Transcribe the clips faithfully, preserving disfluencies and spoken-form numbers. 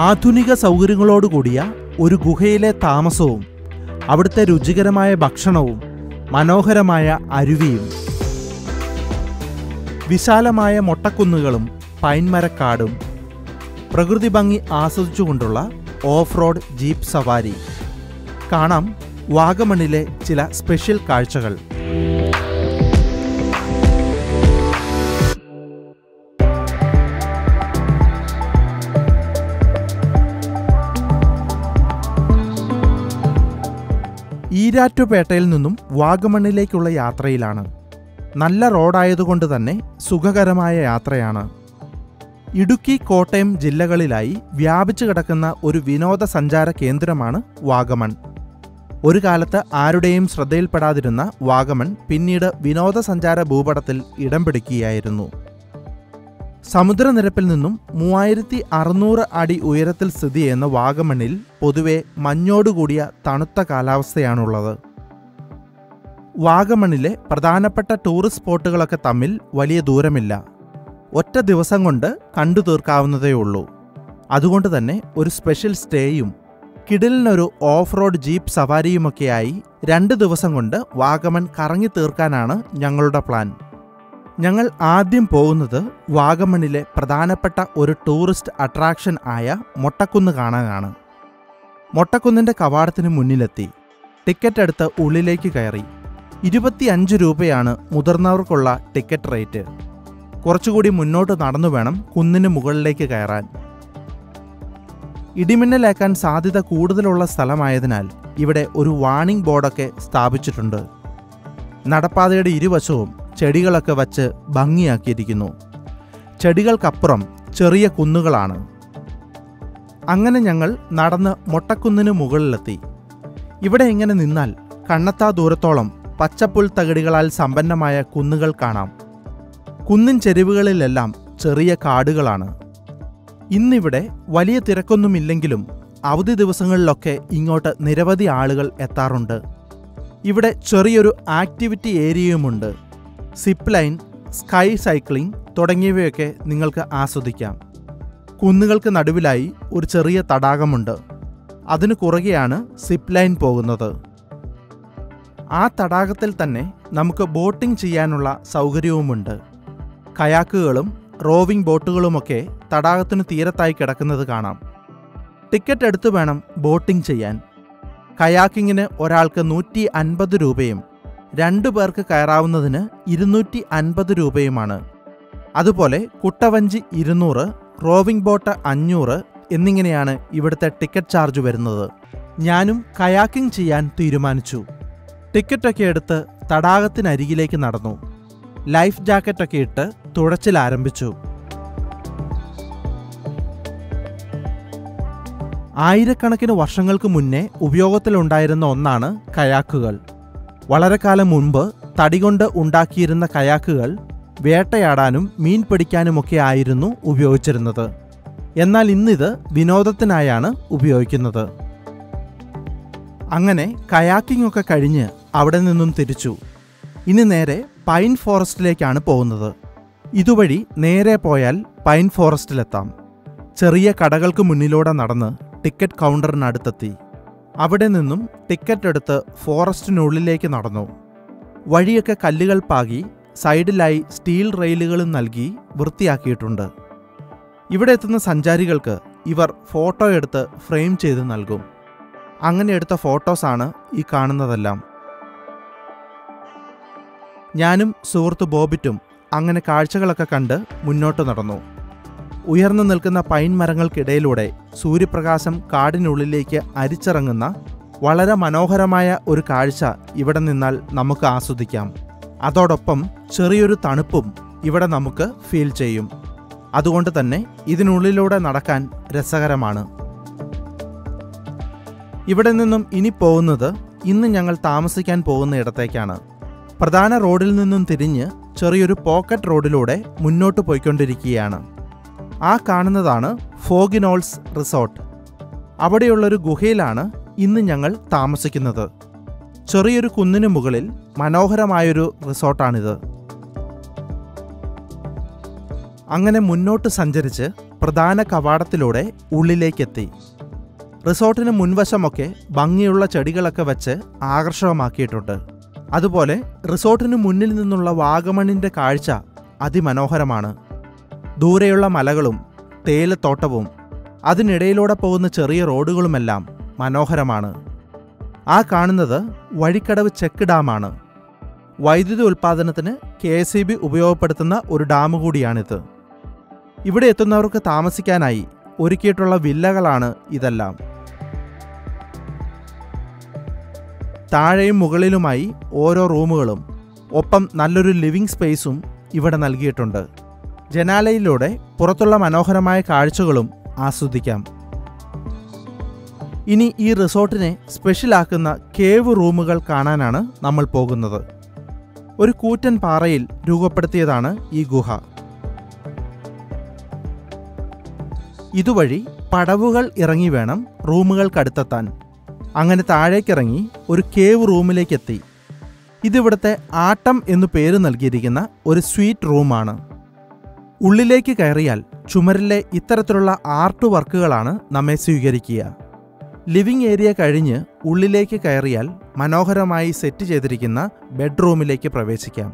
ആധുനിക സൗകര്യങ്ങളോടുകൂടിയ ഒരു ഗുഹയിലെ താമസവും അവിടുത്തെ രുചികരമായ ഭക്ഷണവും മനോഹരമായ അരുവിയും വിശാലമായ മൊട്ടക്കുന്നുകളും പൈൻമരക്കാടും പ്രകൃതി ഭംഗി ആസ്വദിച്ചുകൊണ്ടുള്ള ഓഫ് റോഡ് ജീപ്പ് സവാരി. കാണാം വാഗമണിലെ ചില സ്പെഷ്യൽ കാഴ്ചകൾ. ഈരാറ്റുപേട്ടയിൽ നിന്നും വാഗമണിലേക്കുള്ള യാത്രയിലാണ്. നല്ല റോഡായതുകൊണ്ട് തന്നെ സുഖകരമായ യാത്രയാണ്. ഇടുക്കി, കോട്ടയം ജില്ലകളിലായി വ്യാപിച്ചു കിടക്കുന്ന ഒരു വിനോദസഞ്ചാര കേന്ദ്രമാണ് വാഗമൺ. ഒരു കാലത്ത് ആരുടെയും ശ്രദ്ധയിൽപ്പെടാതിരുന്ന വാഗമൺ പിന്നീട് വിനോദസഞ്ചാര ഭൂപടത്തിൽ ഇടം പിടിക്കുകയായിരുന്നു. സമുദ്രനിരപ്പിൽ നിന്നും മൂവായിരത്തി അറുന്നൂറ് അടി ഉയരത്തിൽ സ്ഥിതി ചെയ്യുന്ന വാഗമണിൽ പൊതുവെ മഞ്ഞോടുകൂടിയ തണുത്ത കാലാവസ്ഥയാണുള്ളത്. വാഗമണിലെ പ്രധാനപ്പെട്ട ടൂറിസ്റ്റ് സ്പോട്ടുകളൊക്കെ തമ്മിൽ വലിയ ദൂരമില്ല. ഒറ്റ ദിവസം കൊണ്ട് കണ്ടു തീർക്കാവുന്നതേ ഉള്ളൂ. അതുകൊണ്ട് തന്നെ ഒരു സ്പെഷ്യൽ സ്റ്റേയും കിടിലിനൊരു ഓഫ് റോഡ് ജീപ്പ് സവാരിയുമൊക്കെയായി രണ്ട് ദിവസം കൊണ്ട് വാഗമൺ കറങ്ങി തീർക്കാനാണ് ഞങ്ങളുടെ പ്ലാൻ. ഞങ്ങൾ ആദ്യം പോകുന്നത് വാഗമണിലെ പ്രധാനപ്പെട്ട ഒരു ടൂറിസ്റ്റ് അട്രാക്ഷൻ ആയ മൊട്ടക്കുന്ന് കാണാനാണ്. മൊട്ടക്കുന്നിൻ്റെ കവാടത്തിന് മുന്നിലെത്തി ടിക്കറ്റ് എടുത്ത് ഉള്ളിലേക്ക് കയറി. ഇരുപത്തിയഞ്ച് രൂപയാണ് മുതിർന്നവർക്കുള്ള ടിക്കറ്റ് റേറ്റ്. കുറച്ചുകൂടി മുന്നോട്ട് നടന്നു വേണം കുന്നിന് മുകളിലേക്ക് കയറാൻ. ഇടിമിന്നലേക്കാൻ സാധ്യത കൂടുതലുള്ള സ്ഥലമായതിനാൽ ഇവിടെ ഒരു വാർണിംഗ് ബോർഡൊക്കെ സ്ഥാപിച്ചിട്ടുണ്ട്. നടപ്പാതയുടെ ഇരുവശവും ചെടികളൊക്കെ വച്ച് ഭംഗിയാക്കിയിരിക്കുന്നു. ചെടികൾക്കപ്പുറം ചെറിയ കുന്നുകളാണ്. അങ്ങനെ ഞങ്ങൾ നടന്ന് മൊട്ടക്കുന്നിന് മുകളിലെത്തി. ഇവിടെ ഇങ്ങനെ നിന്നാൽ കണ്ണെത്താ ദൂരത്തോളം പച്ചപ്പുൽ തകിടികളാൽ സമ്പന്നമായ കുന്നുകൾ കാണാം. കുന്നിൻ ചെരിവുകളിലെല്ലാം ചെറിയ കാടുകളാണ്. ഇന്നിവിടെ വലിയ തിരക്കൊന്നുമില്ലെങ്കിലും അവധി ദിവസങ്ങളിലൊക്കെ ഇങ്ങോട്ട് നിരവധി ആളുകൾ എത്താറുണ്ട്. ഇവിടെ ചെറിയൊരു ആക്ടിവിറ്റി ഏരിയയുമുണ്ട്. സിപ്പ് ലൈൻ, സ്കൈ സൈക്ലിംഗ് തുടങ്ങിയവയൊക്കെ നിങ്ങൾക്ക് ആസ്വദിക്കാം. കുന്നുകൾക്ക് നടുവിലായി ഒരു ചെറിയ തടാകമുണ്ട്. അതിനു കുറുകെയാണ് സിപ്പ് ലൈൻ പോകുന്നത്. ആ തടാകത്തിൽ തന്നെ നമുക്ക് ബോട്ടിംഗ് ചെയ്യാനുള്ള സൗകര്യവുമുണ്ട്. കയാക്കുകളും റോവിംഗ് ബോട്ടുകളുമൊക്കെ തടാകത്തിനു തീരത്തായി കിടക്കുന്നത് കാണാം. ടിക്കറ്റ് എടുത്തു വേണം ബോട്ടിംഗ് ചെയ്യാൻ. കയാക്കിങ്ങിന് ഒരാൾക്ക് നൂറ്റി അൻപത് രൂപയും രണ്ടു പേർക്ക് കയറാവുന്നതിന് ഇരുന്നൂറ്റി അൻപത് രൂപയുമാണ്. അതുപോലെ കുട്ടവഞ്ചി ഇരുന്നൂറ്, റോവിംഗ് ബോട്ട് അഞ്ഞൂറ് എന്നിങ്ങനെയാണ് ഇവിടുത്തെ ടിക്കറ്റ് ചാർജ് വരുന്നത്. ഞാനും കയാക്കിംഗ് ചെയ്യാൻ തീരുമാനിച്ചു. ടിക്കറ്റൊക്കെ എടുത്ത് തടാകത്തിനരികിലേക്ക് നടന്നു. ലൈഫ് ജാക്കറ്റൊക്കെ ഇട്ട് തുഴച്ചിൽ ആരംഭിച്ചു. ആയിരക്കണക്കിന് വർഷങ്ങൾക്ക് മുന്നേ ഉപയോഗത്തിലുണ്ടായിരുന്ന ഒന്നാണ് കയാക്കുകൾ. വളരെ കാലം മുൻപ് തടികൊണ്ട് ഉണ്ടാക്കിയിരുന്ന കയാക്കുകൾ വേട്ടയാടാനും മീൻ പിടിക്കാനുമൊക്കെ ആയിരുന്നു ഉപയോഗിച്ചിരുന്നത്. എന്നാൽ ഇന്നിത് വിനോദത്തിനായാണ് ഉപയോഗിക്കുന്നത്. അങ്ങനെ കയാക്കിംഗ് ഒക്കെ കഴിഞ്ഞ് അവിടെ നിന്നും തിരിച്ചു. ഇനി നേരെ പൈൻ ഫോറസ്റ്റിലേക്കാണ് പോകുന്നത്. ഇതുവഴി നേരെ പോയാൽ പൈൻ ഫോറസ്റ്റിലെത്താം. ചെറിയ കടകൾക്ക് മുന്നിലൂടെ നടന്ന് ടിക്കറ്റ് കൗണ്ടറിനടുത്തെത്തി. അവിടെ നിന്നും ടിക്കറ്റ് എടുത്ത് ഫോറസ്റ്റിനുള്ളിലേക്ക് നടന്നു. വഴിയൊക്കെ കല്ലുകൾ പാകി സൈഡിലായി സ്റ്റീൽ റെയിലുകളും നൽകി വൃത്തിയാക്കിയിട്ടുണ്ട്. ഇവിടെ എത്തുന്ന സഞ്ചാരികൾക്ക് ഇവർ ഫോട്ടോ എടുത്ത് ഫ്രെയിം ചെയ്ത് നൽകും. അങ്ങനെ എടുത്ത ഫോട്ടോസാണ് ഈ കാണുന്നതെല്ലാം. ഞാനും സുഹൃത്ത് ബോബിറ്റും അങ്ങനെ കാഴ്ചകളൊക്കെ കണ്ട് മുന്നോട്ട് നടന്നു. ഉയർന്നു നിൽക്കുന്ന പൈൻ മരങ്ങൾക്കിടയിലൂടെ സൂര്യപ്രകാശം കാടിനുള്ളിലേക്ക് അരിച്ചിറങ്ങുന്ന വളരെ മനോഹരമായ ഒരു കാഴ്ച ഇവിടെ നിന്നാൽ നമുക്ക് ആസ്വദിക്കാം. അതോടൊപ്പം ചെറിയൊരു തണുപ്പും ഇവിടെ നമുക്ക് ഫീൽ ചെയ്യും. അതുകൊണ്ട് തന്നെ ഇതിനുള്ളിലൂടെ നടക്കാൻ രസകരമാണ്. ഇവിടെ നിന്നും ഇനി പോകുന്നത് ഇന്ന് ഞങ്ങൾ താമസിക്കാൻ പോകുന്ന ഇടത്തേക്കാണ്. പ്രധാന റോഡിൽ നിന്നും തിരിഞ്ഞ് ചെറിയൊരു പോക്കറ്റ് റോഡിലൂടെ മുന്നോട്ട് പോയിക്കൊണ്ടിരിക്കുകയാണ്. ആ കാണുന്നതാണ് ഫോഗിനോൾസ് റിസോർട്ട്. അവിടെയുള്ളൊരു ഗുഹയിലാണ് ഇന്ന് ഞങ്ങൾ താമസിക്കുന്നത്. ചെറിയൊരു കുന്നിന് മുകളിൽ മനോഹരമായൊരു റിസോർട്ടാണിത്. അങ്ങനെ മുന്നോട്ട് സഞ്ചരിച്ച് പ്രധാന കവാടത്തിലൂടെ ഉള്ളിലേക്കെത്തി. റിസോർട്ടിന് മുൻവശമൊക്കെ ഭംഗിയുള്ള ചെടികളൊക്കെ വെച്ച് ആകർഷകമാക്കിയിട്ടുണ്ട്. അതുപോലെ റിസോർട്ടിന് മുന്നിൽ നിന്നുള്ള വാഗമണിൻ്റെ കാഴ്ച അതിമനോഹരമാണ്. ദൂരെയുള്ള മലകളും തേയിലത്തോട്ടവും അതിനിടയിലൂടെ പോകുന്ന ചെറിയ റോഡുകളുമെല്ലാം മനോഹരമാണ്. ആ കാണുന്നത് വഴിക്കടവ് ചെക്ക് ഡാമാണ്. വൈദ്യുതി ഉൽപ്പാദനത്തിന് കെ എസ് ഇ ബി ഉപയോഗപ്പെടുത്തുന്ന ഒരു ഡാം കൂടിയാണിത്. ഇവിടെ എത്തുന്നവർക്ക് താമസിക്കാനായി ഒരുക്കിയിട്ടുള്ള വില്ലകളാണ് ഇതെല്ലാം. താഴെയും മുകളിലുമായി ഓരോ റൂമുകളും ഒപ്പം നല്ലൊരു ലിവിംഗ് സ്പേസും ഇവിടെ നൽകിയിട്ടുണ്ട്. ജനാലയിലൂടെ പുറത്തുള്ള മനോഹരമായ കാഴ്ചകളും ആസ്വദിക്കാം. ഇനി ഈ റിസോർട്ടിനെ സ്പെഷ്യലാക്കുന്ന കേവ് റൂമുകൾ കാണാനാണ് നമ്മൾ പോകുന്നത്. ഒരു കൂറ്റൻ പാറയിൽ രൂപപ്പെടുത്തിയതാണ് ഈ ഗുഹ. ഇതുവഴി പടവുകൾ ഇറങ്ങി വേണം റൂമുകൾക്കടുത്തെത്താൻ. അങ്ങനെ താഴേക്കിറങ്ങി ഒരു കേവ് റൂമിലേക്കെത്തി. ഇതിവിടുത്തെ ആട്ടം എന്നു പേര് നൽകിയിരിക്കുന്ന ഒരു സ്വീറ്റ് റൂമാണ്. ഉള്ളിലേക്ക് കയറിയാൽ ചുമരിലെ ഇത്തരത്തിലുള്ള ആർട്ട് വർക്കുകളാണ് നമ്മെ സ്വീകരിക്കുക. ലിവിംഗ് ഏരിയ കഴിഞ്ഞ് ഉള്ളിലേക്ക് കയറിയാൽ മനോഹരമായി സെറ്റ് ചെയ്തിരിക്കുന്ന ബെഡ്റൂമിലേക്ക് പ്രവേശിക്കാം.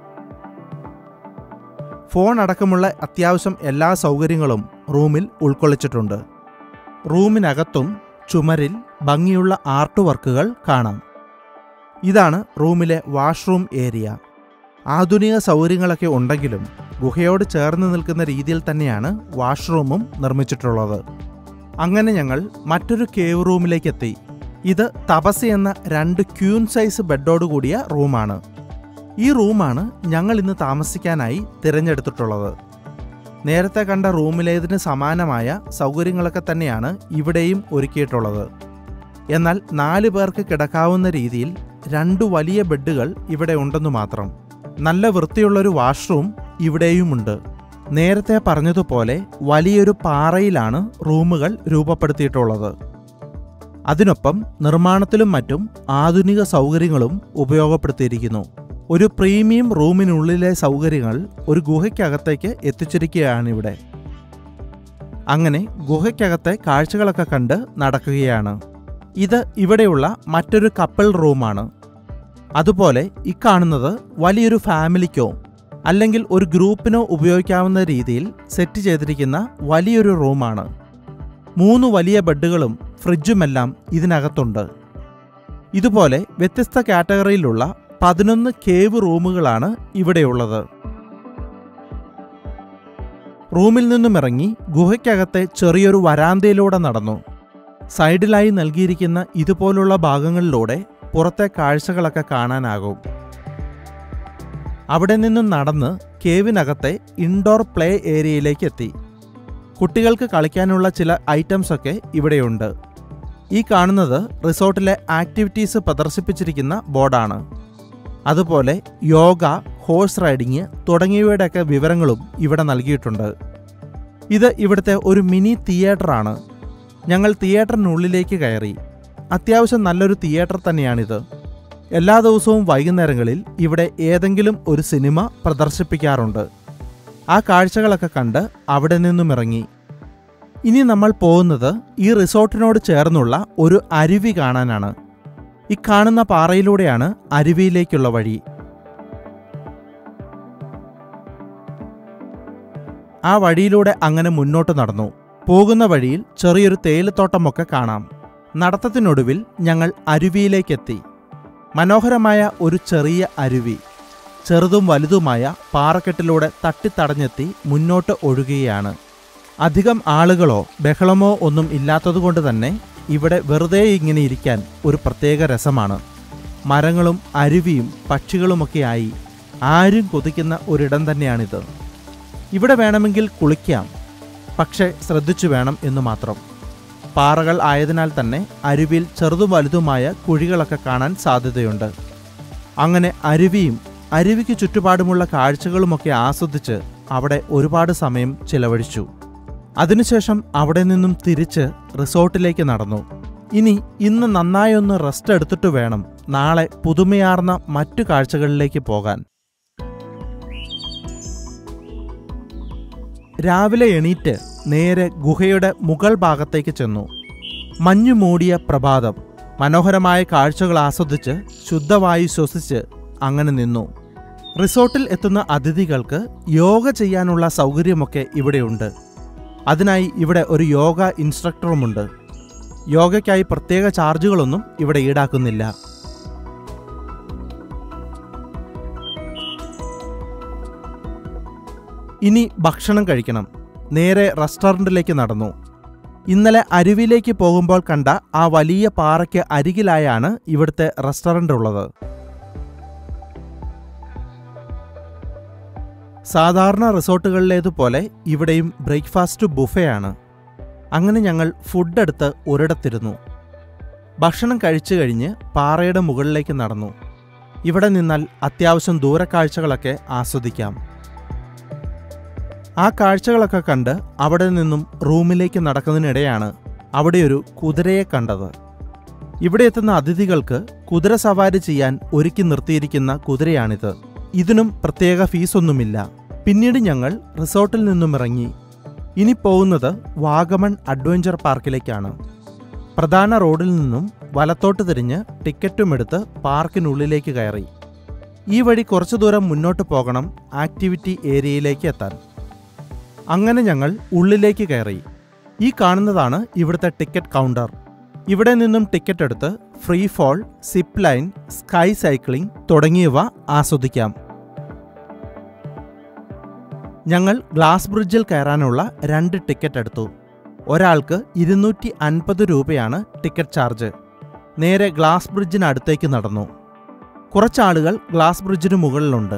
ഫോൺ അടക്കമുള്ള അത്യാവശ്യം എല്ലാ സൗകര്യങ്ങളും റൂമിൽ ഉൾക്കൊള്ളിച്ചിട്ടുണ്ട്. റൂമിനകത്തും ചുമരിൽ ഭംഗിയുള്ള ആർട്ട് വർക്കുകൾ കാണാം. ഇതാണ് റൂമിലെ വാഷ്റൂം ഏരിയ. ആധുനിക സൗകര്യങ്ങളൊക്കെ ഉണ്ടെങ്കിലും ഗുഹയോട് ചേർന്ന് നിൽക്കുന്ന രീതിയിൽ തന്നെയാണ് വാഷ്റൂമും നിർമ്മിച്ചിട്ടുള്ളത്. അങ്ങനെ ഞങ്ങൾ മറ്റൊരു കേവ് റൂമിലേക്കെത്തി. ഇത് തപസ് എന്ന രണ്ട് ക്യൂൻ സൈസ് ബെഡോട് കൂടിയ റൂമാണ്. ഈ റൂമാണ് ഞങ്ങൾ ഇന്ന് താമസിക്കാനായി തിരഞ്ഞെടുത്തിട്ടുള്ളത്. നേരത്തെ കണ്ട റൂമിലേതിന് സമാനമായ സൗകര്യങ്ങളൊക്കെ തന്നെയാണ് ഇവിടെയും ഒരുക്കിയിട്ടുള്ളത്. എന്നാൽ നാല് പേർക്ക് കിടക്കാവുന്ന രീതിയിൽ രണ്ടു വലിയ ബെഡുകൾ ഇവിടെ ഉണ്ടെന്നു മാത്രം. നല്ല വൃത്തിയുള്ളൊരു വാഷ്റൂം ഇവിടെയുമുണ്ട്. നേരത്തെ പറഞ്ഞതുപോലെ വലിയൊരു പാറയിലാണ് റൂമുകൾ രൂപപ്പെടുത്തിയിട്ടുള്ളത്. അതിനൊപ്പം നിർമ്മാണത്തിലും മറ്റും ആധുനിക സൗകര്യങ്ങളും ഉപയോഗപ്പെടുത്തിയിരിക്കുന്നു. ഒരു പ്രീമിയം റൂമിനുള്ളിലെ സൗകര്യങ്ങൾ ഒരു ഗുഹയ്ക്കകത്തേക്ക് എത്തിച്ചിരിക്കുകയാണിവിടെ. അങ്ങനെ ഗുഹയ്ക്കകത്തെ കാഴ്ചകളൊക്കെ കണ്ട് നടക്കുകയാണ്. ഇത് ഇവിടെയുള്ള മറ്റൊരു കപ്പിൾ റൂമാണ്. അതുപോലെ ഇക്കാണുന്നത് വലിയൊരു ഫാമിലിക്കോ അല്ലെങ്കിൽ ഒരു ഗ്രൂപ്പിനോ ഉപയോഗിക്കാവുന്ന രീതിയിൽ സെറ്റ് ചെയ്തിരിക്കുന്ന വലിയൊരു റൂമാണ്. മൂന്ന് വലിയ ബെഡുകളും ഫ്രിഡ്ജുമെല്ലാം ഇതിനകത്തുണ്ട്. ഇതുപോലെ വ്യത്യസ്ത കാറ്റഗറിയിലുള്ള പതിനൊന്ന് കേവ് റൂമുകളാണ് ഇവിടെയുള്ളത്. റൂമിൽ നിന്നും ഇറങ്ങി ഗുഹയ്ക്കകത്തെ ചെറിയൊരു വരാന്തയിലൂടെ നടന്നു. സൈഡിലായി നൽകിയിരിക്കുന്ന ഇതുപോലുള്ള ഭാഗങ്ങളിലൂടെ പുറത്തെ കാഴ്ചകളൊക്കെ കാണാനാകും. അവിടെ നിന്നും നടന്ന് കേവിനകത്തെ ഇൻഡോർ പ്ലേ ഏരിയയിലേക്ക് എത്തി. കുട്ടികൾക്ക് കളിക്കാനുള്ള ചില ഐറ്റംസൊക്കെ ഇവിടെയുണ്ട്. ഈ കാണുന്നത് റിസോർട്ടിലെ ആക്ടിവിറ്റീസ് പ്രദർശിപ്പിച്ചിരിക്കുന്ന ബോർഡാണ്. അതുപോലെ യോഗ, ഹോഴ്സ് റൈഡിങ് തുടങ്ങിയവയുടെയൊക്കെ വിവരങ്ങളും ഇവിടെ നൽകിയിട്ടുണ്ട്. ഇത് ഇവിടുത്തെ ഒരു മിനി തിയേറ്ററാണ്. ഞങ്ങൾ തിയേറ്ററിനുള്ളിലേക്ക് കയറി. അത്യാവശ്യം നല്ലൊരു തിയേറ്റർ തന്നെയാണിത്. എല്ലാ ദിവസവും വൈകുന്നേരങ്ങളിൽ ഇവിടെ ഏതെങ്കിലും ഒരു സിനിമ പ്രദർശിപ്പിക്കാറുണ്ട്. ആ കാഴ്ചകളൊക്കെ കണ്ട് അവിടെ നിന്നും ഇറങ്ങി. ഇനി നമ്മൾ പോകുന്നത് ഈ റിസോർട്ടിനോട് ചേർന്നുള്ള ഒരു അരുവി കാണാനാണ്. ഈ കാണുന്ന പാറയിലൂടെയാണ് അരുവിയിലേക്കുള്ള വഴി. ആ വഴിയിലൂടെ അങ്ങനെ മുന്നോട്ട് നടന്നു. പോകുന്ന വഴിയിൽ ചെറിയൊരു തേയിലത്തോട്ടമൊക്കെ കാണാം. നടത്തത്തിനൊടുവിൽ ഞങ്ങൾ അരുവിയിലേക്കെത്തി. മനോഹരമായ ഒരു ചെറിയ അരുവി ചെറുതും വലുതുമായ പാറക്കെട്ടിലൂടെ തട്ടിത്തടഞ്ഞെത്തി മുന്നോട്ട് ഒഴുകുകയാണ്. അധികം ആളുകളോ ബഹളമോ ഒന്നും ഇല്ലാത്തതുകൊണ്ട് തന്നെ ഇവിടെ വെറുതെ ഇങ്ങനെ ഇരിക്കാൻ ഒരു പ്രത്യേക രസമാണ്. മരങ്ങളും അരുവിയും പക്ഷികളുമൊക്കെയായി ആരും കൊതിക്കുന്ന ഒരിടം തന്നെയാണിത്. ഇവിടെ വേണമെങ്കിൽ കുളിക്കാം, പക്ഷേ ശ്രദ്ധിച്ചു വേണം എന്ന് മാത്രം. പാറകൾ ആയതിനാൽ തന്നെ അരുവിയിൽ ചെറുതും വലുതുമായ കുഴികളൊക്കെ കാണാൻ സാധ്യതയുണ്ട്. അങ്ങനെ അരുവിയും അരുവിക്ക് ചുറ്റുപാടുമുള്ള കാഴ്ചകളുമൊക്കെ ആസ്വദിച്ച് അവിടെ ഒരുപാട് സമയം ചിലവഴിച്ചു. അതിനുശേഷം അവിടെ നിന്നും തിരിച്ച് റിസോർട്ടിലേക്ക് നടന്നു. ഇനി ഇന്ന് നന്നായൊന്ന് റെസ്റ്റ് എടുത്തിട്ട് വേണം നാളെ പുതുമയാർന്ന മറ്റു കാഴ്ചകളിലേക്ക് പോകാൻ. രാവിലെ എണീറ്റ് നേരെ ഗുഹയുടെ മുകൾ ഭാഗത്തേക്ക് ചെന്നു. മഞ്ഞു മൂടിയ പ്രഭാതം. മനോഹരമായ കാഴ്ചകൾ ആസ്വദിച്ച് ശുദ്ധവായു ശ്വസിച്ച് അങ്ങനെ നിന്നു. റിസോർട്ടിൽ എത്തുന്ന അതിഥികൾക്ക് യോഗ ചെയ്യാനുള്ള സൗകര്യമൊക്കെ ഇവിടെയുണ്ട്. അതിനായി ഇവിടെ ഒരു യോഗ ഇൻസ്ട്രക്ടറുമുണ്ട്. യോഗയ്ക്കായി പ്രത്യേക ചാർജുകളൊന്നും ഇവിടെ ഈടാക്കുന്നില്ല. ഇനി ഭക്ഷണം കഴിക്കണം. നേരെ റെസ്റ്റോറൻറ്റിലേക്ക് നടന്നു. ഇന്നലെ അരുവിയിലേക്ക് പോകുമ്പോൾ കണ്ട ആ വലിയ പാറയ്ക്ക് അരികിലായാണ് ഇവിടുത്തെ റെസ്റ്റോറൻ്റ് ഉള്ളത്. സാധാരണ റിസോർട്ടുകളിലേതുപോലെ ഇവിടെയും ബ്രേക്ക്ഫാസ്റ്റ് ബുഫയാണ്. അങ്ങനെ ഞങ്ങൾ ഫുഡ് എടുത്ത് ഒരിടത്തിരുന്നു. ഭക്ഷണം കഴിച്ചു കഴിഞ്ഞ് പാറയുടെ മുകളിലേക്ക് നടന്നു. ഇവിടെ നിന്നാൽ അത്യാവശ്യം ദൂരക്കാഴ്ചകളൊക്കെ ആസ്വദിക്കാം. ആ കാഴ്ചകളൊക്കെ കണ്ട് അവിടെ നിന്നും റൂമിലേക്ക് നടക്കുന്നതിനിടെയാണ് അവിടെയൊരു കുതിരയെ കണ്ടത്. ഇവിടെ എത്തുന്ന അതിഥികൾക്ക് കുതിര സവാരി ചെയ്യാൻ ഒരുക്കി നിർത്തിയിരിക്കുന്ന കുതിരയാണിത്. ഇതിനും പ്രത്യേക ഫീസൊന്നുമില്ല. പിന്നീട് ഞങ്ങൾ റിസോർട്ടിൽ നിന്നും ഇറങ്ങി. ഇനി പോകുന്നത് വാഗമൺ അഡ്വഞ്ചർ പാർക്കിലേക്കാണ്. പ്രധാന റോഡിൽ നിന്നും വലത്തോട്ട് തിരിഞ്ഞ് ടിക്കറ്റുമെടുത്ത് പാർക്കിനുള്ളിലേക്ക് കയറി. ഈ വഴി കുറച്ചു ദൂരം മുന്നോട്ട് പോകണം ആക്ടിവിറ്റി ഏരിയയിലേക്ക് എത്താൻ. അങ്ങനെ ഞങ്ങൾ ഉള്ളിലേക്ക് കയറി. ഈ കാണുന്നതാണ് ഇവിടുത്തെ ടിക്കറ്റ് കൗണ്ടർ. ഇവിടെ നിന്നും ടിക്കറ്റ് എടുത്ത് free fall, zip line, sky cycling തുടങ്ങിയവ ആസ്വദിക്കാം. ഞങ്ങൾ ഗ്ലാസ് ബ്രിഡ്ജിൽ കയറാനുള്ള രണ്ട് ടിക്കറ്റ് എടുത്തു. ഒരാൾക്ക് ഇരുന്നൂറ്റി അൻപത് രൂപയാണ് ടിക്കറ്റ് ചാർജ്. നേരെ ഗ്ലാസ് ബ്രിഡ്ജിനടുത്തേക്ക് നടന്നു. കുറച്ചാളുകൾ ഗ്ലാസ് ബ്രിഡ്ജിന് മുകളിലുണ്ട്.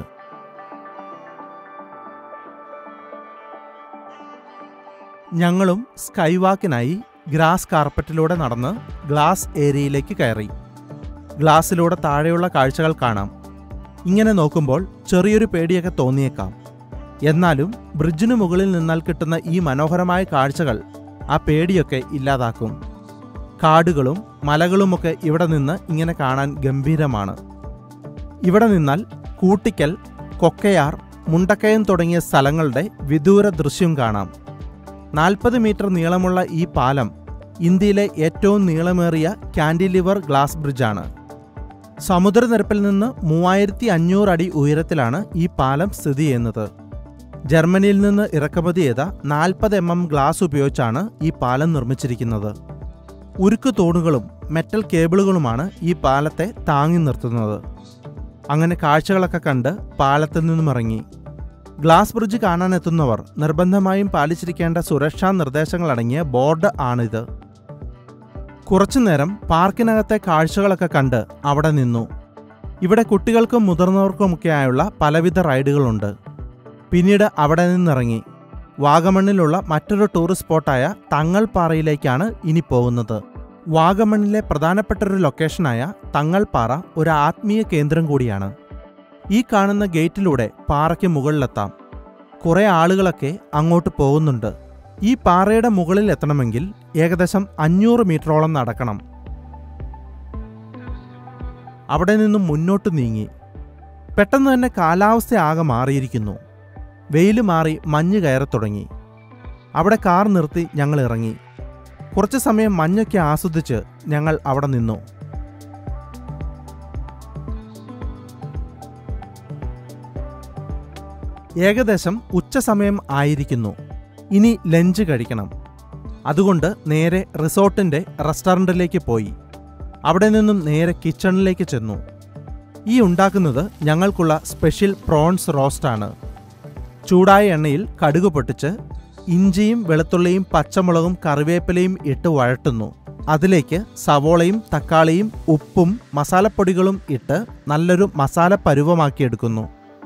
ഞങ്ങളും സ്കൈ വാക്കിനായി ഗ്രാസ് കാർപ്പറ്റിലൂടെ നടന്ന് ഗ്ലാസ് ഏരിയയിലേക്ക് കയറി. ഗ്ലാസ്സിലൂടെ താഴെയുള്ള കാഴ്ചകൾ കാണാം. ഇങ്ങനെ നോക്കുമ്പോൾ ചെറിയൊരു പേടിയൊക്കെ തോന്നിയേക്കാം. എന്നാലും ബ്രിഡ്ജിനു മുകളിൽ നിന്നാൽ കിട്ടുന്ന ഈ മനോഹരമായ കാഴ്ചകൾ ആ പേടിയൊക്കെ ഇല്ലാതാക്കും. കാടുകളും മലകളുമൊക്കെ ഇവിടെ നിന്ന് ഇങ്ങനെ കാണാൻ ഗംഭീരമാണ്. ഇവിടെ നിന്നാൽ കൂട്ടിക്കൽ, കൊക്കയാർ, മുണ്ടക്കയം തുടങ്ങിയ സ്ഥലങ്ങളുടെ വിദൂര ദൃശ്യം കാണാം. നാൽപ്പത് മീറ്റർ നീളമുള്ള ഈ പാലം ഇന്ത്യയിലെ ഏറ്റവും നീളമേറിയ കാൻഡിലിവർ ഗ്ലാസ് ബ്രിഡ്ജാണ്. സമുദ്രനിരപ്പിൽ നിന്ന് മൂവായിരത്തി അഞ്ഞൂറ് അടി ഉയരത്തിലാണ് ഈ പാലം സ്ഥിതി ചെയ്യുന്നത്. ജർമ്മനിയിൽ നിന്ന് ഇറക്കുമതി ചെയ്ത നാൽപ്പത് എം എം ഗ്ലാസ് ഉപയോഗിച്ചാണ് ഈ പാലം നിർമ്മിച്ചിരിക്കുന്നത്. ഉരുക്ക് തൂണുകളും മെറ്റൽ കേബിളുകളുമാണ് ഈ പാലത്തെ താങ്ങി നിർത്തുന്നത്. അങ്ങനെ കാഴ്ചകളൊക്കെ കണ്ട് പാലത്തിൽ നിന്നും ഇറങ്ങി. ഗ്ലാസ് ബ്രിഡ്ജ് കാണാനെത്തുന്നവർ നിർബന്ധമായും പാലിച്ചിരിക്കേണ്ട സുരക്ഷാ നിർദ്ദേശങ്ങളടങ്ങിയ ബോർഡ് ആണിത്. കുറച്ചുനേരം പാർക്കിനകത്തെ കാഴ്ചകളൊക്കെ കണ്ട് അവിടെ നിന്നു. ഇവിടെ കുട്ടികൾക്കും മുതിർന്നവർക്കുമൊക്കെയായുള്ള പലവിധ റൈഡുകളുണ്ട്. പിന്നീട് അവിടെ നിന്നിറങ്ങി വാഗമണ്ണിലുള്ള മറ്റൊരു ടൂറിസ്റ്റ് സ്പോട്ടായ തങ്ങൾപ്പാറയിലേക്കാണ് ഇനി പോകുന്നത്. വാഗമണ്ണിലെ പ്രധാനപ്പെട്ടൊരു ലൊക്കേഷനായ തങ്ങൾപ്പാറ ഒരു ആത്മീയ കേന്ദ്രം കൂടിയാണ്. ഈ കാണുന്ന ഗേറ്റിലൂടെ പാറയ്ക്ക് മുകളിലെത്താം. കുറേ ആളുകളൊക്കെ അങ്ങോട്ട് പോകുന്നുണ്ട്. ഈ പാറയുടെ മുകളിൽ എത്തണമെങ്കിൽ ഏകദേശം അഞ്ഞൂറ് മീറ്ററോളം നടക്കണം. അവിടെ നിന്നും മുന്നോട്ട് നീങ്ങി. പെട്ടെന്ന് തന്നെ കാലാവസ്ഥ ആകെ മാറിയിരിക്കുന്നു. വെയിൽ മാറി മഞ്ഞ് കയറി തുടങ്ങി. അവിടെ കാർ നിർത്തി ഞങ്ങൾ ഇറങ്ങി. കുറച്ചു സമയം മഞ്ഞൊക്കെ ആസ്വദിച്ച് ഞങ്ങൾ അവിടെ നിന്നു. ഏകദേശം ഉച്ച സമയം ആയിരിക്കുന്നു. ഇനി ലഞ്ച് കഴിക്കണം. അതുകൊണ്ട് നേരെ റിസോർട്ടിൻ്റെ റെസ്റ്റോറൻറ്റിലേക്ക് പോയി. അവിടെ നിന്നും നേരെ കിച്ചണിലേക്ക് ചെന്നു. ഈ ഉണ്ടാക്കുന്നത് ഞങ്ങൾക്കുള്ള സ്പെഷ്യൽ പ്രോൺസ് റോസ്റ്റാണ്. ചൂടായ എണ്ണയിൽ കടുക് പൊട്ടിച്ച് ഇഞ്ചിയും വെളുത്തുള്ളിയും പച്ചമുളകും കറിവേപ്പിലയും ഇട്ട് വഴട്ടുന്നു. അതിലേക്ക് സവോളയും തക്കാളിയും ഉപ്പും മസാലപ്പൊടികളും ഇട്ട് നല്ലൊരു മസാല പരുവമാക്കിയെടുക്കുന്നു.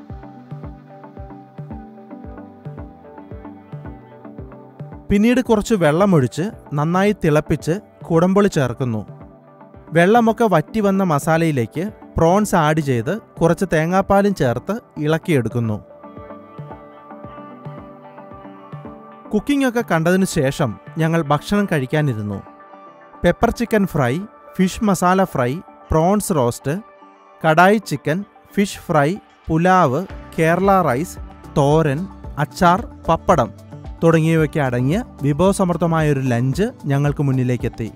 പിന്നീട് കുറച്ച് വെള്ളമൊഴിച്ച് നന്നായി തിളപ്പിച്ച് കുടംപുളി ചേർക്കുന്നു. വെള്ളമൊക്കെ വറ്റി വന്ന മസാലയിലേക്ക് പ്രോൺസ് ആഡ് ചെയ്ത് കുറച്ച് തേങ്ങാപ്പാലും ചേർത്ത് ഇളക്കിയെടുക്കുന്നു. കുക്കിംഗ് ഒക്കെ കണ്ടതിനു ശേഷം ഞങ്ങൾ ഭക്ഷണം കഴിക്കാനിരുന്നു. Pepper chicken fry, fish masala fry, prawns roast, kadai chicken, fish fry, pulao, Kerala rice, തോരൻ, അച്ചാർ, പപ്പടം തുടങ്ങിയവയ്ക്ക് അടങ്ങിയ വിഭവസമൃദ്ധമായൊരു ലഞ്ച് ഞങ്ങൾക്ക് മുന്നിലേക്കെത്തി.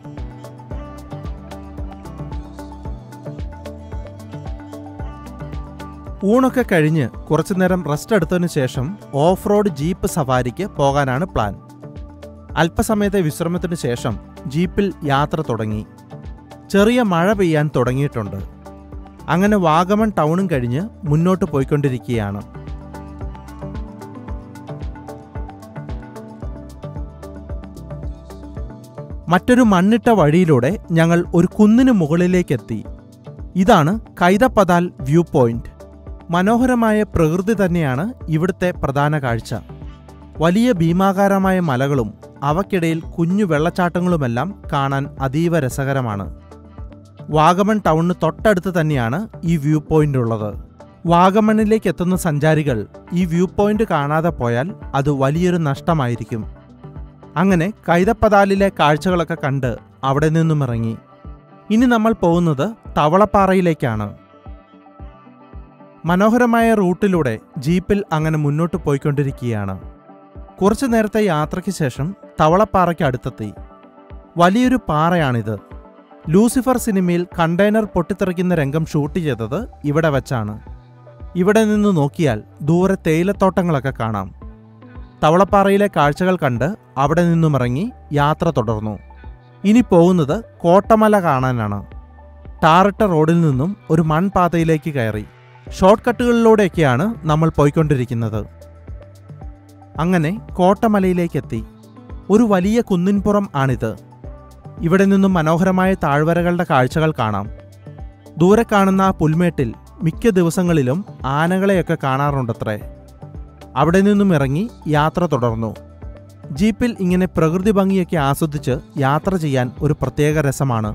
ഊണൊക്കെ കഴിഞ്ഞ് കുറച്ചുനേരം റെസ്റ്റ് എടുത്തതിനു ശേഷം ഓഫ് റോഡ് ജീപ്പ് സഫാരിക്ക് പോകാനാണ് പ്ലാൻ. അല്പസമയത്തെ വിശ്രമത്തിനു ശേഷം ജീപ്പിൽ യാത്ര തുടങ്ങി. ചെറിയ മഴ പെയ്യാൻ തുടങ്ങിയിട്ടുണ്ട്. അങ്ങനെ വാഗമൺ ടൗണും കഴിഞ്ഞ് മുന്നോട്ട് പോയിക്കൊണ്ടിരിക്കുകയാണ്. മറ്റൊരു മണ്ണിട്ട വഴിയിലൂടെ ഞങ്ങൾ ഒരു കുന്നിന് മുകളിലേക്കെത്തി. ഇതാണ് കൈതപ്പതാൽ വ്യൂ പോയിന്റ്. മനോഹരമായ പ്രകൃതി തന്നെയാണ് ഇവിടുത്തെ പ്രധാന കാഴ്ച. വലിയ ഭീമാകാരമായ മലകളും അവയ്ക്കിടയിൽ കുഞ്ഞു വെള്ളച്ചാട്ടങ്ങളുമെല്ലാം കാണാൻ അതീവ രസകരമാണ്. വാഗമൺ ടൗണിന് തൊട്ടടുത്ത് തന്നെയാണ് ഈ വ്യൂ പോയിന്റ് ഉള്ളത്. വാഗമണിലേക്ക് എത്തുന്ന സഞ്ചാരികൾ ഈ വ്യൂ പോയിന്റ് കാണാതെ പോയാൽ അത് വലിയൊരു നഷ്ടമായിരിക്കും. അങ്ങനെ കൈതപ്പതാലിലെ കാഴ്ചകളൊക്കെ കണ്ട് അവിടെ നിന്നും ഇറങ്ങി. ഇനി നമ്മൾ പോകുന്നത് തവളപ്പാറയിലേക്കാണ്. മനോഹരമായ റൂട്ടിലൂടെ ജീപ്പിൽ അങ്ങനെ മുന്നോട്ട് പോയിക്കൊണ്ടിരിക്കുകയാണ്. കുറച്ചു നേരത്തെ യാത്രയ്ക്ക് ശേഷം തവളപ്പാറയ്ക്ക് അടുത്തെത്തി. വലിയൊരു പാറയാണിത്. ലൂസിഫർ സിനിമയിൽ കണ്ടെയ്നർ പൊട്ടിത്തെറിക്കുന്ന രംഗം ഷൂട്ട് ചെയ്തത് ഇവിടെ വച്ചാണ്. ഇവിടെ നിന്ന് നോക്കിയാൽ ദൂരെ തേയിലത്തോട്ടങ്ങളൊക്കെ കാണാം. തവളപ്പാറയിലെ കാഴ്ചകൾ കണ്ട് അവിടെ നിന്നുമിറങ്ങി യാത്ര തുടർന്നു. ഇനി പോകുന്നത് കോട്ടമല കാണാനാണ്. ടാറിട്ട റോഡിൽ നിന്നും ഒരു മൺപാതയിലേക്ക് കയറി ഷോർട്ട് കട്ടുകളിലൂടെയൊക്കെയാണ് നമ്മൾ പോയിക്കൊണ്ടിരിക്കുന്നത്. അങ്ങനെ കോട്ടമലയിലേക്കെത്തി. ഒരു വലിയ കുന്നിൻപുറം ആണിത്. ഇവിടെ നിന്നും മനോഹരമായ താഴ്വരകളുടെ കാഴ്ചകൾ കാണാം. ദൂരെ കാണുന്ന ആ പുൽമേട്ടിൽ മിക്ക ദിവസങ്ങളിലും ആനകളെയൊക്കെ കാണാറുണ്ടത്രേ. അവിടെ നിന്നും ഇറങ്ങി യാത്ര തുടർന്നു. ജീപ്പിൽ ഇങ്ങനെ പ്രകൃതി ഭംഗിയൊക്കെ ആസ്വദിച്ച് യാത്ര ചെയ്യാൻ ഒരു പ്രത്യേക രസമാണ്.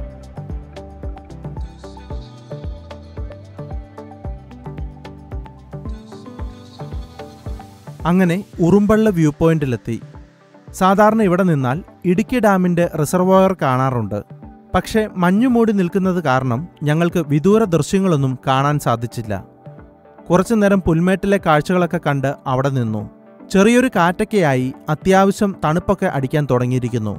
അങ്ങനെ ഉറുമ്പള്ള വ്യൂ പോയിന്റിലെത്തി. സാധാരണ ഇവിടെ നിന്നാൽ ഇടുക്കി ഡാമിന്റെ റിസർവോയർ കാണാറുണ്ട്. പക്ഷേ മഞ്ഞുമൂടി നിൽക്കുന്നത് കാരണം ഞങ്ങൾക്ക് വിദൂര ദൃശ്യങ്ങളൊന്നും കാണാൻ സാധിച്ചില്ല. കുറച്ചു നേരം പുൽമേട്ടിലെ കാഴ്ചകളൊക്കെ കണ്ട് അവിടെ നിന്നു. ചെറിയൊരു കാറ്റൊക്കെയായി അത്യാവശ്യം തണുപ്പൊക്കെ അടിക്കാൻ തുടങ്ങിയിരിക്കുന്നു.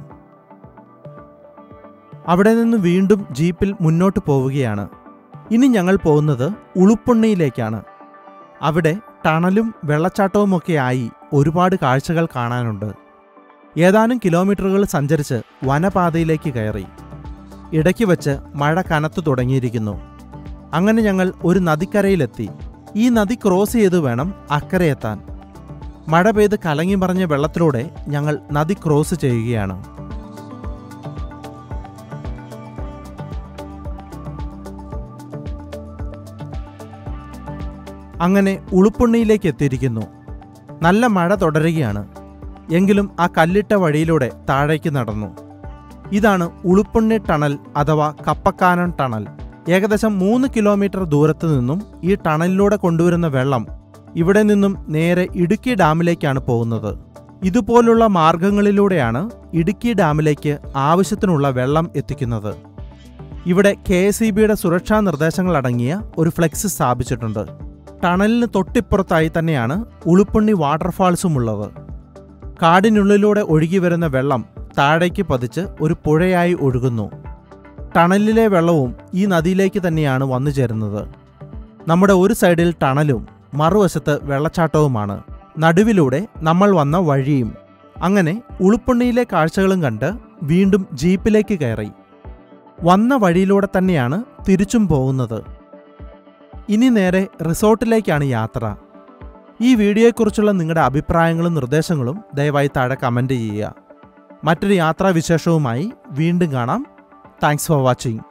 അവിടെ നിന്ന് വീണ്ടും ജീപ്പിൽ മുന്നോട്ട് പോവുകയാണ്. ഇനി ഞങ്ങൾ പോകുന്നത് ഉളുപ്പുണ്ണിയിലേക്കാണ്. അവിടെ ടണലും വെള്ളച്ചാട്ടവുമൊക്കെയായി ഒരുപാട് കാഴ്ചകൾ കാണാനുണ്ട്. ഏതാനും കിലോമീറ്ററുകൾ സഞ്ചരിച്ച് വനപാതയിലേക്ക് കയറി. ഇടയ്ക്ക് വച്ച് മഴ കനത്തു തുടങ്ങിയിരിക്കുന്നു. അങ്ങനെ ഞങ്ങൾ ഒരു നദിക്കരയിലെത്തി. ഈ നദി ക്രോസ് ചെയ്ത് വേണം അക്കരയെത്താൻ. മഴ പെയ്ത് കലങ്ങി മറിഞ്ഞ വെള്ളത്തിലൂടെ ഞങ്ങൾ നദി ക്രോസ് ചെയ്യുകയാണ്. അങ്ങനെ ഉളുപ്പുണ്ണിയിലേക്ക് എത്തിയിരിക്കുന്നു. നല്ല മഴ തുടരുകയാണ്. എങ്കിലും ആ കല്ലിട്ട വഴിയിലൂടെ താഴേക്ക് നടന്നു. ഇതാണ് ഉളുപ്പുണ്ണി ടണൽ അഥവാ കപ്പക്കാനം ടണൽ. ഏകദേശം മൂന്ന് കിലോമീറ്റർ ദൂരത്തു നിന്നും ഈ ടണലിലൂടെ കൊണ്ടുവരുന്ന വെള്ളം ഇവിടെ നിന്നും നേരെ ഇടുക്കി ഡാമിലേക്കാണ് പോകുന്നത്. ഇതുപോലുള്ള മാർഗങ്ങളിലൂടെയാണ് ഇടുക്കി ഡാമിലേക്ക് ആവശ്യത്തിനുള്ള വെള്ളം എത്തിക്കുന്നത്. ഇവിടെ കെ എസ് ഇ ബിയുടെ സുരക്ഷാ നിർദ്ദേശങ്ങളടങ്ങിയ ഒരു ഫ്ലെക്സ് സ്ഥാപിച്ചിട്ടുണ്ട്. ടണലിന് തൊട്ടിപ്പുറത്തായി തന്നെയാണ് ഉളുപ്പുണ്ണി വാട്ടർഫാൾസും ഉള്ളത്. കാടിനുള്ളിലൂടെ ഒഴുകി വരുന്ന വെള്ളം താഴേക്ക് പതിച്ച് ഒരു പുഴയായി ഒഴുകുന്നു. ടണലിലെ വെള്ളവും ഈ നദിയിലേക്ക് തന്നെയാണ് വന്നു ചേരുന്നത്. നമ്മുടെ ഒരു സൈഡിൽ ടണലും മറുവശത്ത് വെള്ളച്ചാട്ടവുമാണ്. നടുവിലൂടെ നമ്മൾ വന്ന വഴിയും. അങ്ങനെ ഉളുപ്പുണ്ണിയിലെ കാഴ്ചകളും കണ്ട് വീണ്ടും ജീപ്പിലേക്ക് കയറി. വന്ന വഴിയിലൂടെ തന്നെയാണ് തിരിച്ചും പോകുന്നത്. ഇനി നേരെ റിസോർട്ടിലേക്കാണ് യാത്ര. ഈ വീഡിയോയെക്കുറിച്ചുള്ള നിങ്ങളുടെ അഭിപ്രായങ്ങളും നിർദ്ദേശങ്ങളും ദയവായി താഴെ കമൻറ്റ് ചെയ്യുക. മറ്റൊരു യാത്രാവിശേഷവുമായി വീണ്ടും കാണാം. Thanks for watching.